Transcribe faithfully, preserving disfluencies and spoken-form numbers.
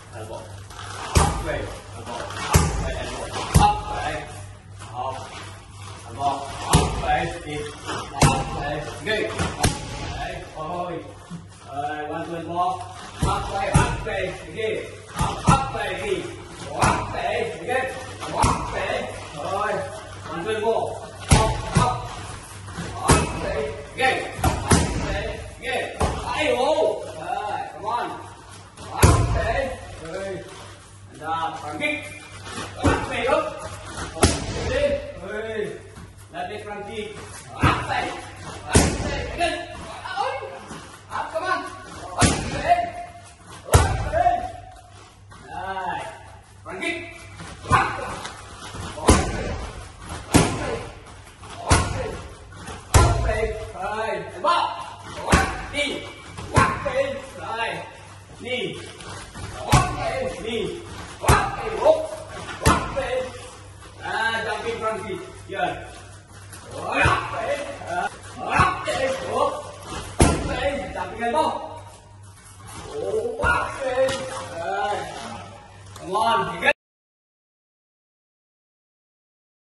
elbow, up về, elbow, up về, elbow, up về, up, elbow, up về, đi, up về, ghi, đấy, ôi, rồi, one two elbow, up về, up về, ghi, up, up về, ghi, up về, ghi, up về, rồi, one two elbow, up, up, up về, ghi, up về, ghi, ai ồ, rồi, come on. Okay, rồi, and uh, front kick, up về up, đi, rồi, left leg front kick, up về, up về, again, ôi, up, come on, up về, up về, rồi, front kick, up, up về, up về, up về, up về, rồi, elbow, up, đi, up về, rồi, đi. Walk về, đi, walk về, walk, walk về, à, jumping front kick, here, walk về, walk về, walk về, jumping elbow.